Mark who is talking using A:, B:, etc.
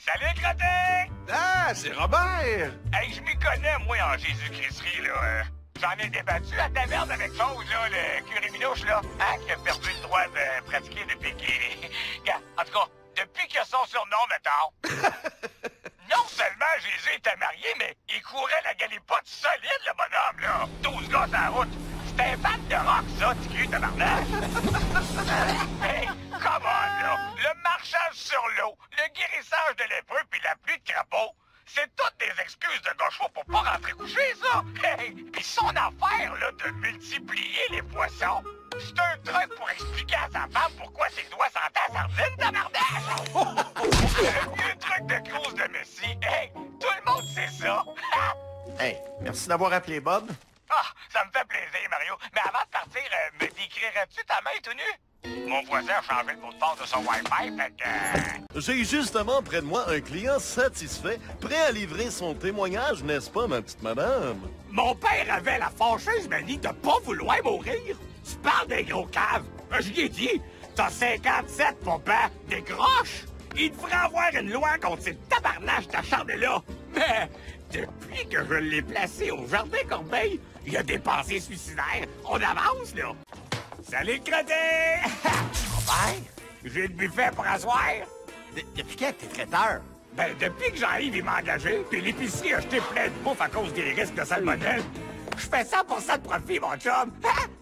A: Salut, crottin!
B: Ah, c'est Robert!
A: Hey, je m'y connais, moi, en Jésus-Christerie, là. J'en ai débattu à ta merde avec chose, là, le curé Minouche, là, hein, qui a perdu le droit de pratiquer depuis qu'il... En tout cas, depuis qu'il a son surnom, mettons. Non seulement Jésus était marié, mais il courait la galipote solide, le bonhomme, là. 12 gars sur la route. C'était un bat de rock, ça, petit cul, tabarnak. Hey, come on, là. Le marchage sur l'eau, le guérissage de lépreux puis la pluie de crapauds, c'est toutes des excuses de gaucho pour pas rentrer coucher, ça. Hey, pis son affaire, là, de multiplier les poissons, c'est un truc pour expliquer à sa femme pourquoi ses doigts sentent à sardine, tabarnak. Le vieux truc de Cruz de Messi. Hey, tout le monde sait ça.
B: Hey, merci d'avoir appelé Bob.
A: Ah, ça me fait plaisir, Mario. Mais avant de partir, me décrirais-tu ta main tout nue? Mon voisin a changé le mot de passe de son Wi-Fi, fait que...
C: J'ai justement près de moi un client satisfait, prêt à livrer son témoignage, n'est-ce pas, ma petite madame?
A: Mon père avait la fâcheuse manie de pas vouloir mourir. Tu parles des gros caves. Je lui ai dit, t'as 57, papa, décroche. Il devrait avoir une loi contre ces tabarnaches d'acharnés-là. Mais depuis que je l'ai placé au Jardin Corbeil, il a des pensées suicidaires. On avance, là. Salut, le crotté! Robert? J'ai le buffet pour asseoir.
B: Depuis quand t'es traiteur?
A: Ben, depuis que Jean-Yves il m'a engagé, puis l'épicerie a acheté plein de bouffe à cause des risques de salmonelle, je fais 100% de profit, mon chum.